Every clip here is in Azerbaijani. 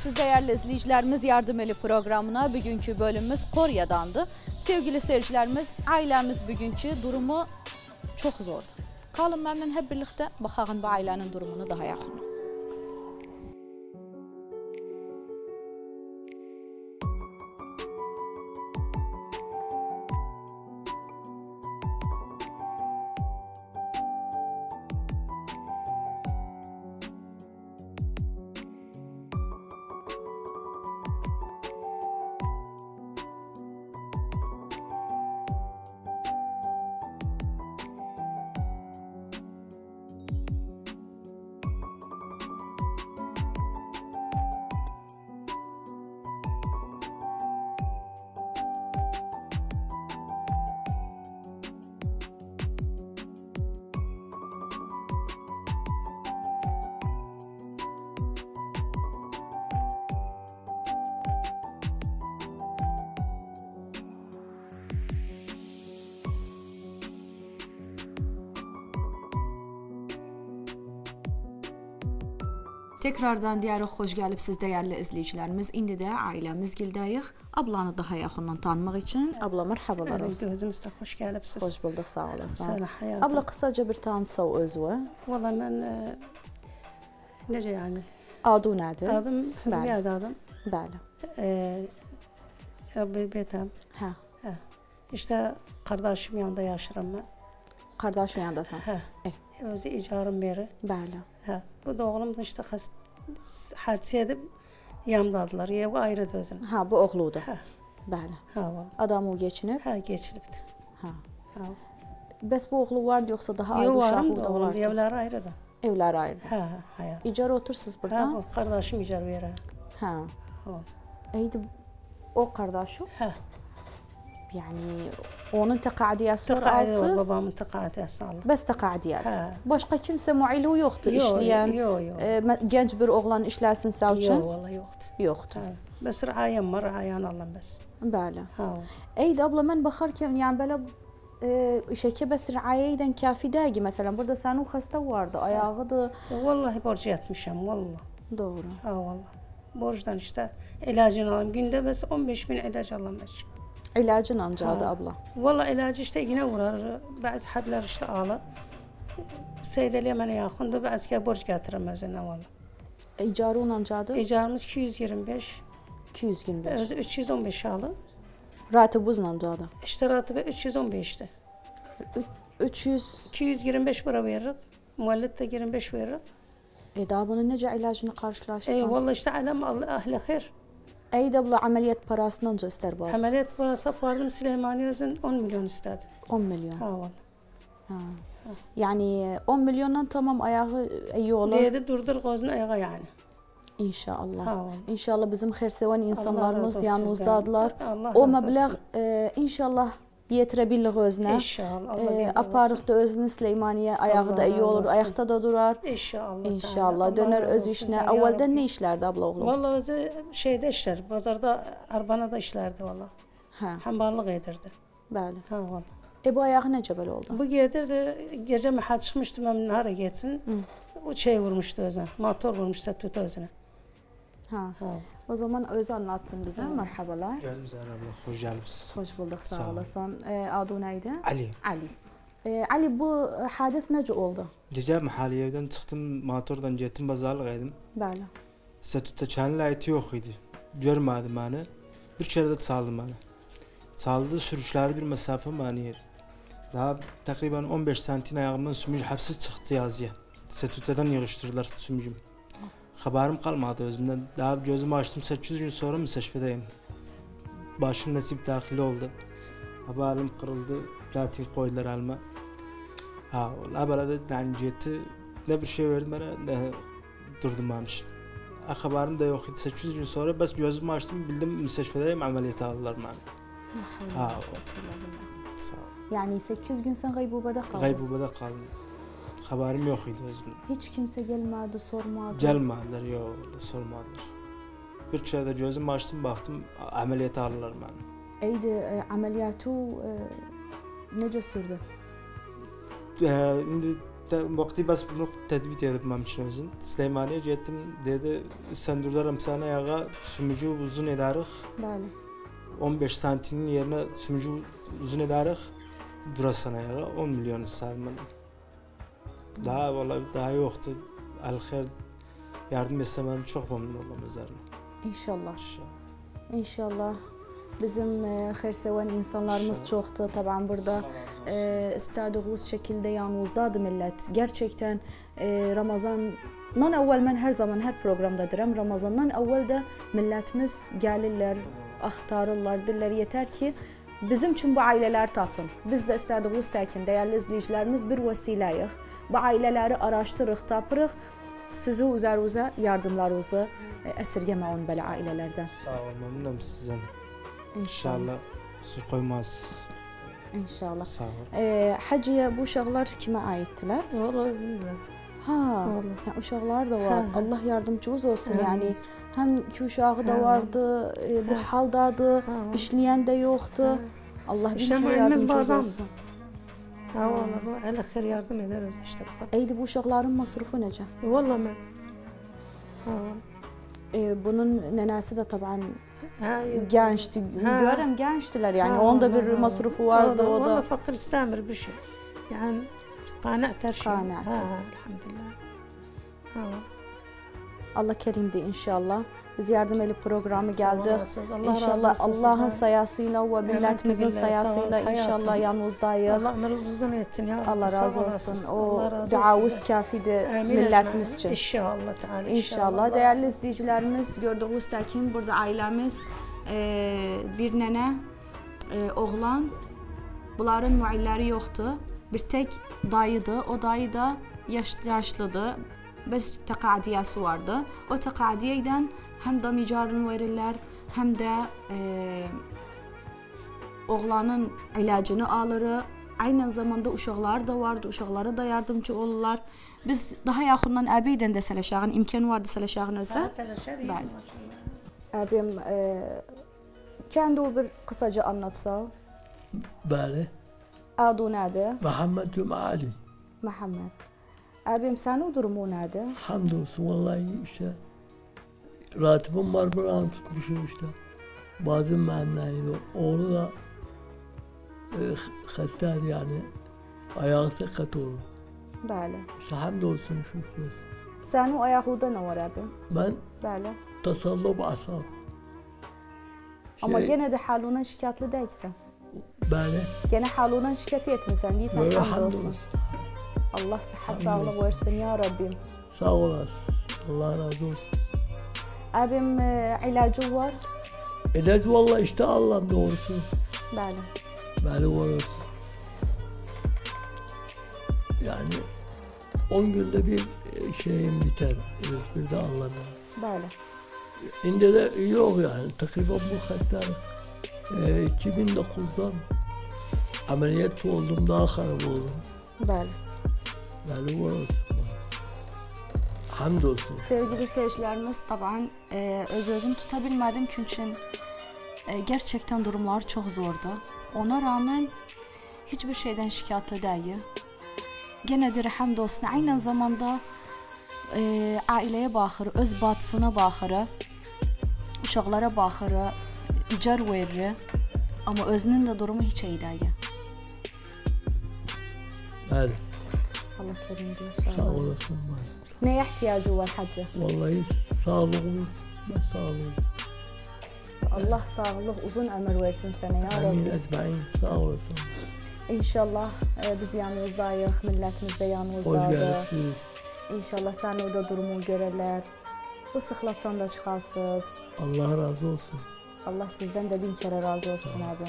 siz değerli izleyicilerimiz, Yardım Eli programına bugünkü bölümümüz Korya'dandı. Sevgili seyircilerimiz, ailemiz bugünkü durumu çok zordu. Kalın benimle hep birlikte bakalım bu ailenin durumunu daha yakın. Tekrardan diyarıq, xoş gəlibsiz dəyərli izləyicilərimiz. İndi də ailəmiz gildəyik. Ablanı daha yaxından tanımaq üçün. Abla, mərhabalar olsun. Özünüz də xoş gəlibsiz. Xoş bulduq, sağ olasın. Sağ olun. Abla, qısaca bir tanıtsa o özünü. Valla mən, necə yəni? Adı nədir? Adım, Hürriyyəd adım. Bəli. Betam. Hə. İşte qardaşım yanında yaşıram mən. Qardaşın yanındasan? Hə. Özü icarım beri. Bəli. Hə. Bu da oğlum da işte hadisə edib yanımdadılar. Ev ayrıdır özünün. Ha, bu oğludur. Hə. Bəli. Hə, valla. Adam o geçinib? Hə, geçilibdir. Hə. Hə. Bəs bu oğlu vardı yoxsa daha ayrı uşaqlı da olardı? Evləri ayrıdır. Evləri ayrıdır. Hə, hə. İcar otursunuz burada? Hə, qardaşım icar verir. Hə. Hə. İyiydi. O qardaşı? Hə. Yani onun təqaüdiyyəsi var Təqaüdiyyə var, alsız? babamın təqaüdiyyəsini alır. Bəs təqaüdiyyə? Hə. Başqa kimsə müəllifi yoxdur işləyən? Yox. Gənc bir oğlan işləsin sağ üçün? Yox, valla yoxdur. Yoxdur. Hə. Bəs rəayəm var, rəayanı alıram bəs. Bəli. Hə. Eydi abla, mən baxarkən, yəni belə işəkə bəs rəayə edən kafi deyil ki, məsələn, burada sənin xəstə vardı, ayağıdır. Vallahi borc yatmışam, valla. Doğru. Hə, valla. Borcdan işte ilacını alıram. Gündə bəs 15.000 ilac alıram bəs. İlacın ancadı abla. Valla ilacı işte yine vurar. Bazı hadlər işte alır. Seydəliyə mənə yaxındır. Bəzə borc gətirəm özündən valla. İcarı onun ancadı? İcarımız 225. 225. Özü 315 alır. Ratibuz ancadı? İşte ratibi 315'ti. 300. 225 bura veririk. Müəllət də 25 veririk. Daha bunun necə ilacını qarşılaşdın? Valla işte aləm əhli xeyr. Eydi abla, əməliyyat parasını anca istər bu? Əməliyyat parası apardım Süleymaniye özün 10 milyon istədi. 10 milyon? Ha valla. Ha. Yani 10 milyondan tamam ayağı iyi olur. Deydi durdur gözünü ayağa yani. İnşallah. Ha, İnşallah bizim xeyirsevan insanlarımız yanımızdadılar. Allah o məbləğ inşallah yetirə bilirik özünə. İnşallah. Aparıq da özünü Süleymaniye, ayağı da iyi olur, ayaqda da durar. İnşallah. İnşallah. Döner öz işinə. Əvvəldən nə işlərdi abla oğlum? Valla özü şeydə işlər, bazarda, Arbanada işlərdi valla. Hə. Həmbarlıq edirdi. Bəli. Ha valla. Bu ayağı necə belə oldu? Bu gedirdi, gecə məhəl çıxmışdı, mən hara getsin. O şey vurmuşdu özünə, motor vurmuşdu tut özünə. Ha. O zaman özü anlatsın bize. Merhabalar. Geldim Zahra abla, hoş geldiniz. Hoş bulduk, sağ olasın. Adı neydi? Ali. Ali. Ali, bu hadis necə oldu? Gece mahalli evden çıktım, motordan gittim, bazarlık edim. Bəli. Satutta çanlı ayeti yok idi. Görmedim beni. Bir kere de çaldım beni. Çaldı, sürüşleri bir mesafe bana yer. Daha takriben 15 santim ayağımdan sümüş hapsiz çıktı yazıya. Satuta'dan yığıştırdılar sümücüm. Haberim kalmadı özümden. Daha gözümü açtım, 800 gün sonra müsteşfedeyim. Başım nasip dahil oldu. Haberim kırıldı, platin koydular elime. Ha, haberade yani ciddi ne bir şey verdi bana ne durdum almış. Haberim de yok idi. 800 gün sonra bas gözümü açtım, bildim müsteşfedeyim, ameliyata aldılar bana. Ha, sağ ol. Yani 800 gün sen gaybubada kaldın? Gaybubada kaldım. Haberim yok idi özümden. Hiç kimse gelmedi, sormadı? Gelmediler, yok, sormadılar. Bir kere de gözümü açtım, baktım, ameliyata aldılar bana. Eydi, ameliyatı nece sürdü? Şimdi Vakti bas bunu tedbit edip mamçın özün. Süleymaniye gittim dedi sen durdarım sana yağa sümücü uzun edarıq. Bəli. 15 santinin yerine sümücü uzun edarıq. Durasana yağa 10 milyon sarmın. Daha vallahi daha yoktu. Alxer yardım etsem ben çok memnun olmam üzerine. İnşallah. İnşallah. Bizim xeyirseven insanlarımız çoktu. Tabii burada istediğimiz şekilde yanımızdadır millet. Gerçekten Ramazandan evvel ben her zaman her programda derim. Ramazandan evvel de milletimiz gelirler, aktarırlar, diller yeter ki bizim için bu aileler tapın. Biz de istediğimiz tekin değerli izleyicilerimiz bir vesileyiz. Bu aileleri araştırırıq, tapırıq. Sizi üzerinize yardımlarınızı esirgemeyin böyle ailelerden. Sağ olun, memnunum sizden. İnşallah. Kusur koymaz. İnşallah. Sağ olun. Hacıya bu uşaqlar kimə aiddiler? Vallahi bilmiyorum. Ha, Vallahi. yani uşaqlar da var. Ha. Allah yardımcınız olsun. Ha. Yani hem iki uşağı da Ha. vardı, bu haldadır, Ha. işleyen de yoktu. Ha. Allah bin İşte kere elimiz yardımcınız bağlandı. olsun. Ha vallahi el xeyir yardım ederiz işte bu. Eydi bu uşaqların masrufu necə? Vallahi ben. Ha vallahi. Bunun nenesi de tabii Ha, gençti. Ha. Görürüm gençtiler yani. Ha, Onun da ha, bir ha. masrufu vardı o Vallahi da. fakir istemir bir şey. Yani kanaat her şey. Kanaat. Ha, elhamdülillah. Ha. Allah kerimdi inşallah. Biz yardım eli programı geldik. Allah İnşallah razı olsun Allah'ın sizden. sayasıyla ve milletimizin billahi, sağ ol. sayasıyla inşallah Hayatım. yanınızdayız. Allah ömrünüzü uzun etsin ya. Allah Sağ razı olasın. olsun. Allah O razı duamız olsun. kafidir Amin milletimiz ecmaîn. için. İnşallah Teala. İnşallah. Değerli izleyicilerimiz gördüğünüz tekin burada ailemiz bir nene, oğlan. Bunların muilleri yoktu. Bir tek dayıydı. O dayı da yaşlıdı. Biz tekadiyesi vardı. O tekadiyeden hem damicarını verirler hem de oğlanın ilacını alır. Aynı zamanda uşaqları da vardı. Uşaqları da yardımcı olurlar. Biz daha yaxından əbi ilə də sələşağın imkanı vardı sələşağın özdə. Bəli. Abim kendi o bir kısaca anlatsa. Bəli. Adı nədir? Muhammed Cumali. Muhammed. Abim senin durumu nedir? Hamdolsun vallahi işte. Ratibim var buranı tutmuşum işte. Bazı mühendisiydi. Oğlu da hastaydı yani. Ayağı sakat oldu. Bəli. İşte hamdolsun şükür olsun. Senin ayağında ne var abim? Ben Bəli. tasallub asab. Ama gene de halından şikayetli değilsen. Bəli. Gene halından şikayet etmişsen değilsen Böyle hamdolsun. hamdolsun. Allah sıhhat sağlık versin ya Rabbim. Sağ olasın. Allah razı olsun. Abim ilacı var. İlaç vallahi işte Allah'ın doğrusu. Bəli. Bəli var. Yani 10 günde bir şeyim biter. Bir de Allah'ın. Bəli. Şimdi de yok yani. Takriben bu hastalık 2009'dan ameliyat oldum, daha harap oldum. Bəli. Bəli var olsun. Hamdolsun. Sevgili seyircilerimiz taban özüm tutabilmedim çünkü gerçekten durumlar çok zordu. Ona rağmen hiçbir şeyden şikayetli değil. Gene de hamdolsun aynı zamanda aileye bakır, öz batısına bakır, uşaqlara bakır, icar verir. Ama özünün de durumu hiç iyi değil. Bəli. Allah kerim diyor. Sağ olasın. Neye ihtiyacı var hacı? Vallahi sağlığımız ve sağlığımız. Allah sağlık, uzun ömür versin sana ya Amin Rabbi. ecmaîn. Sağ olasın. İnşallah biz yanınızdayız, milletimiz de Hoş yanınızdadır. geldiniz. İnşallah sen orada durumu görürler. Bu sıklıktan da çıkarsınız. Allah razı olsun. Allah sizden de bin kere razı olsun abi.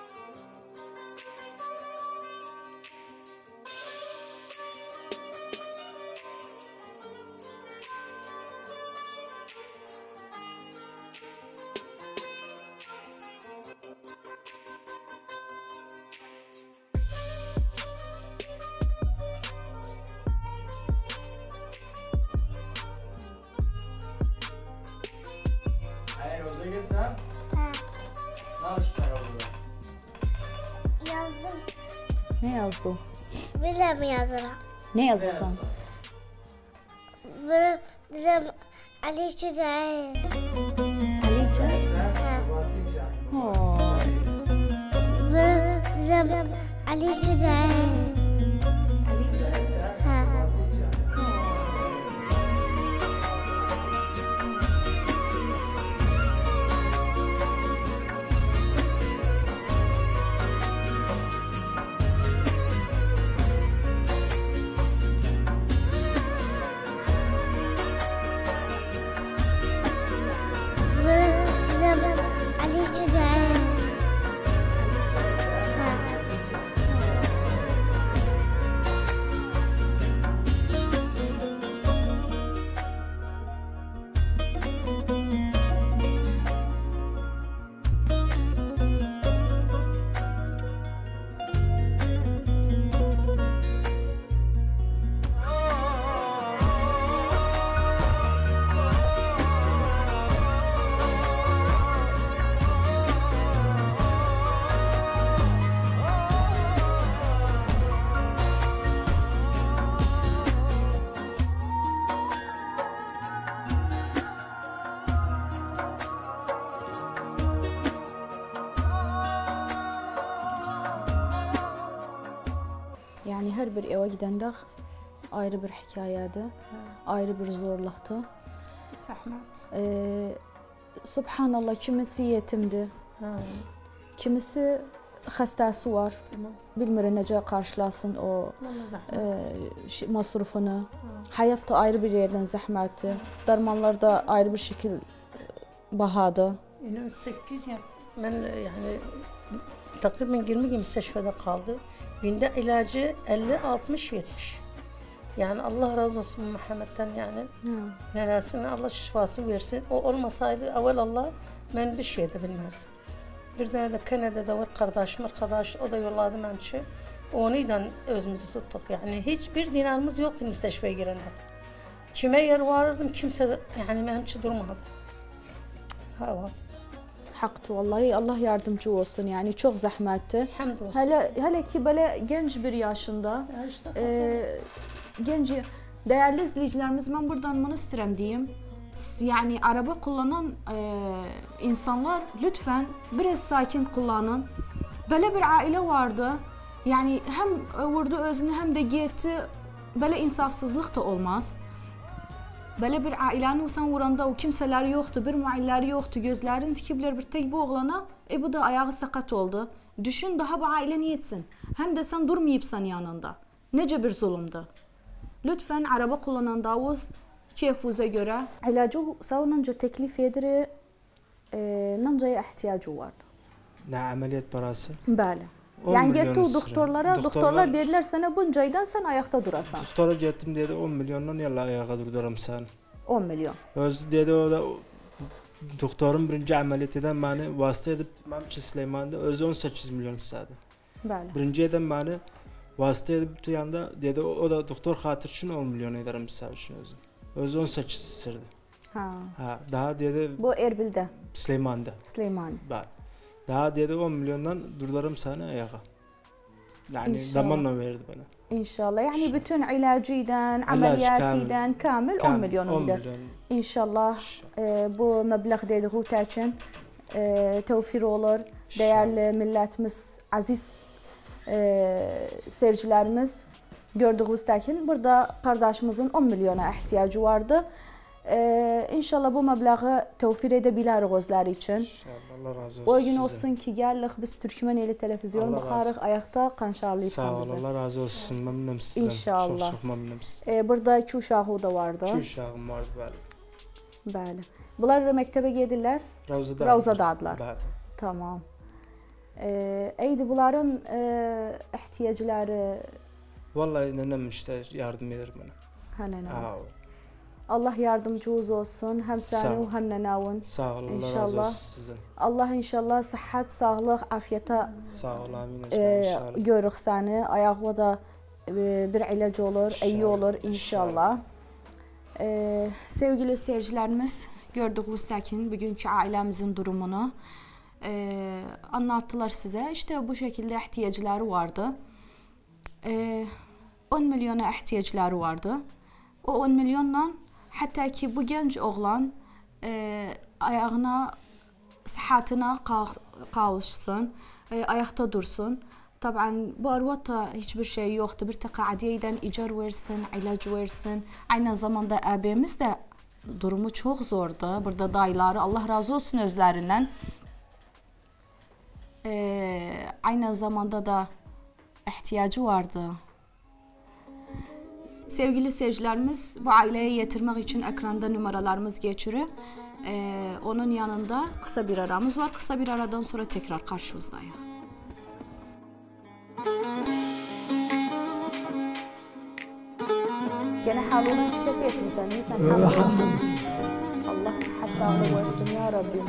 Hayır, orada geçsen. Ha, Ne alışıklar orada? yazdım. Ne yazdı? Bile mi yazarım? Ne yazırsan? Böyle diyeceğim Ali Şüray. Alice. Ha. Oo. Böyle diyeceğim Ali Şüray. Ha. Böyle diyeceğim Ali Şüray. Ha. Yani her bir eve gidəndə ayrı bir hikayədir, ayrı bir zorluqdur. Rahmet. Subhanallah, kimisi yetimdir, Ha. kimisi xəstəsi var. Tamam. Bilmir necə qarşılasın o Vallahi zahmet. masrufunu. Həyat da ayrı bir yerdən zəhmətdir. Dərmanlar da ayrı bir şəkil bahadır. İnan 8 yıl. Ben yani takriben 20 gün müsteşfede kaldı. Günde ilacı 50-60-70. Yani Allah razı olsun Muhammed'den yani. Nenesine Allah şifası versin. O olmasaydı evvel Allah ben bir şey de bilmezdim. Bir tane de Kanada'da var kardeşim arkadaş, o da yolladı mençi. Onuyla özümüzü tuttuk. Yani hiçbir dinarımız yoktu müsteşfeye girende. Kime yer varırdım kimse de, yani mençi durmadı. Ha var. Haqqdır, vallahi Allah yardımcı olsun. Yəni çox zəhmətdir. Hamdolsun. Hələ ki belə gənc bir yaşında, Ya işte, gənc dəyərli izləyicilərimiz, mən buradan bunu istəyirəm deyim. Yəni araba kullanan insanlar lütfen biraz sakin kullanın. Belə bir ailə vardı. Yəni həm vurdu özünü, həm də getdi. Belə insafsızlıq da olmaz. Belə bir ailənin sən vuranda o kimsələri yoxdur, bir müəllimləri yoxdur, gözlərini tikiblər bir tek bu oğlana, bu da ayağı sakat oldu. Düşün, daha bu ailə nə etsin? Həm də sən durmayıbsan yanında. Necə bir zulümdür? Lütfen araba kullananda Davuz keyfuza göre ilacı savununca teklif edir, nancaya ihtiyacı vardı. Ne ameliyat parası? Bəli. 10 Yani milyon getdi o istiyor. doktorlara, doktorlar dediler sana bunca aydan sen ayakta durasan. Doktora gittim dedi 10 milyondan yalla ayağa durduram sen. 10 milyon. Özü dedi o da doktorun birinci ameliyat eden beni vasıta edip Məmçi Süleyman'da özü 18 milyon istedi. Bəli. Birinci eden beni vasıta edip yanda dedi o da doktor hatır için 10 milyon ederim size için özü. Özü 18 istirdi. Ha. Ha, daha dedi Bu Erbil'de, Süleyman'da. Süleyman. Bak. Daha dedi 10 milyondan durduram seni ayağa. Yani İnşallah. zamanla verdi bana. İnşallah. Yani bütün ilacıyla, ameliyatıyla kamil 10 milyon 10 idi. milyon. İnşallah bu məbləğ dediği üçün tevfir olur. Değerli milletimiz, aziz seyircilerimiz gördüğünüz təkin burada kardeşimizin 10 milyona ihtiyacı vardı. İnşallah bu məbləği tevfir edə bilərik özləri üçün. İnşallah Allah razı olsun. O gün sizə. olsun ki gəlirik biz Türkmen eli televizyon Allah baxarıq, razı- ayaqda qanşarlayırsan Sağ ol, bizi. Allah razı olsun. Memnunum sizden. İnşallah. Çok memnunum sizden. Burada 2 uşağı da vardı. 2 uşağım vardı bəli. Bəli. Bunlar məktəbə gedirlər. Ravzada. Ravzadadılar. Bəli. Tamam. Eydi bunların ehtiyacları Vallahi nenem işte yardım eder bana. hanene. Sağ ol. Allah yardımcınız olsun. Hem Sağ seni ol. hem nenavun. Sağ ol, Allah razı İnşallah. olsun sizden. Allah inşallah sıhhat, sağlıq, afiyete Sağ ol, amin. İnşallah. görürük seni. Ayağına da bir ilaç olur, iyi İnşallah. olur inşallah. Sevgili seyircilerimiz, gördüğünüz təkin bugünkü ailemizin durumunu anlattılar size. İşte bu şekilde ihtiyacları vardı. 10 milyona ihtiyaçları vardı. O 10 milyonla hatta ki bu genç oğlan ayağına, sıhhatine kavuşsun, ayakta dursun. Tabii bu arvata hiçbir şey yoktu. Bir takadiyeden icar versin, ilaç versin. Aynı zamanda abimiz de durumu çok zordu. Burada dayıları, Allah razı olsun özlerinden. Aynı zamanda da ihtiyacı vardı. Sevgili seyircilerimiz, bu aileyi getirmek için ekranda numaralarımız geçiyor. Onun yanında kısa bir aramız var. Kısa bir aradan sonra tekrar karşınızdayız. Gene halına şikayet etmişsin. Sen Allah sıhhat sağlığı versin ya Rabbim.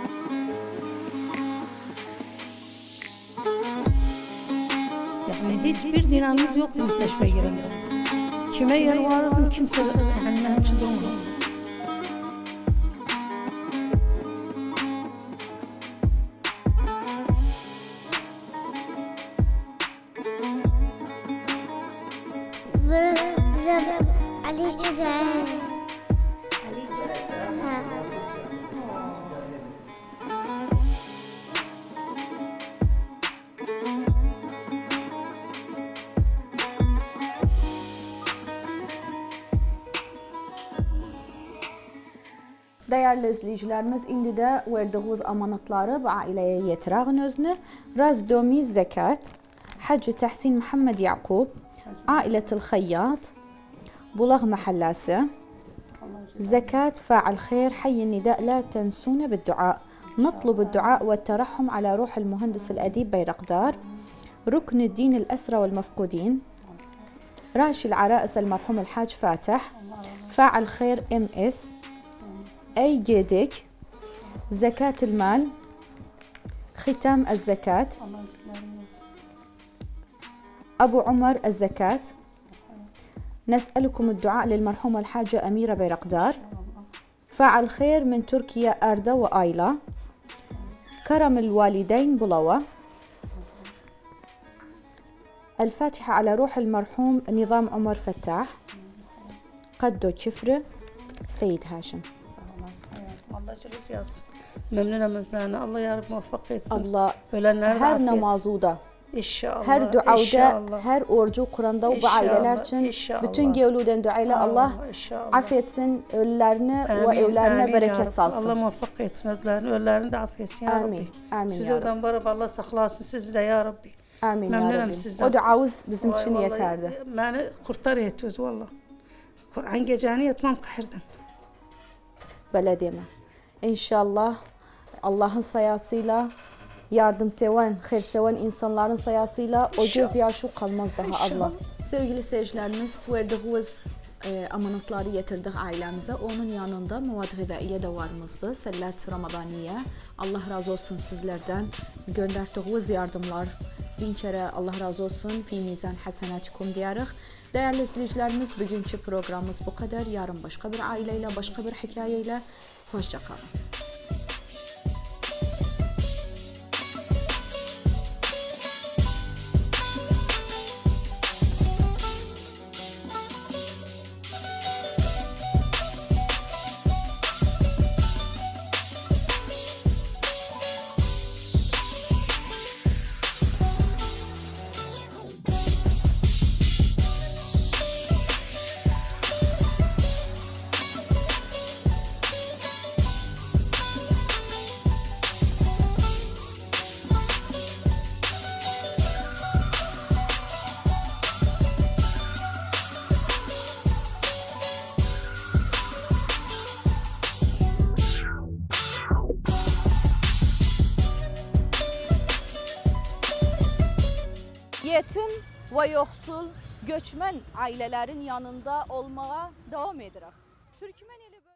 Yani hiçbir dinamimiz yok müsteşfeye girende. Kime yer var, kimse yani benim için durmuyor. علي شجاعان Değerli izleyicilerimiz, indi de verdiğiniz amanatları bu aileye yetirağın özünü. Razdomi zekat, Hacı Tahsin Muhammed Yakub, Ailetil Khayyat, بلغ محلاسة زكاة فاعل خير حي النداء لا تنسونا بالدعاء نطلب الدعاء والترحم على روح المهندس الأديب بيرقدار ركن الدين الأسرى والمفقودين راشي العرائس المرحوم الحاج فاتح فاعل خير MS أي جيدك زكاة المال ختام الزكاة أبو عمر الزكاة نسألكم الدعاء للمرحومة الحاجة أميرة بيرقدار فاعل خير من تركيا أردا وآيلا كرم الوالدين بلوة الفاتحة على روح المرحوم نظام عمر فتاح قدو كفرة سيد هاشم Allah şeref yazsın. Memnunum özlerine. Allah yarım muvaffak etsin. Allah Ölenlere her afiyet. namazuda İnşallah. her duada, İnşallah. her orucu Kur'an'da ve aileler için İnşallah. bütün gevluden duayla Allah İnşallah. affetsin ölülerini Amin, ve evlerine amin ya bereket Rabbi. salsın. Allah muvaffak etsin özlerini. Ölülerini de affetsin ya Amin. Rabbi. Amin Sizi ya oradan barıp Allah saklasın sizi de ya Rabbi. Amin ya Memnunum Rabbi. sizden. O duamız bizim Vay için vallahi, yeterdi. Beni kurtar yetiyoruz valla. Kur'an geceni yatmam kahirden. Böyle deme. İnşallah Allah'ın sayasıyla yardımseven, hayırseven insanların sayasıyla o gözyaşı kalmaz daha Allah. Sevgili seyircilerimiz, verdiğiniz amanatları getirdik ailemize. Onun yanında Muvad Gıdaiye de varımızdı. Sellat Ramadaniye. Allah razı olsun sizlerden. Gönderdiğiniz yardımlar bin kere Allah razı olsun. Fi mizan hasenatikum diyarıq. Değerli izleyicilerimiz, bugünkü programımız bu kadar. Yarın başka bir aileyle, başka bir hikayeyle. Hoşça kalın. Yetim ve yoksul, göçmen ailelerin yanında olmaya devam edirik. Türkmen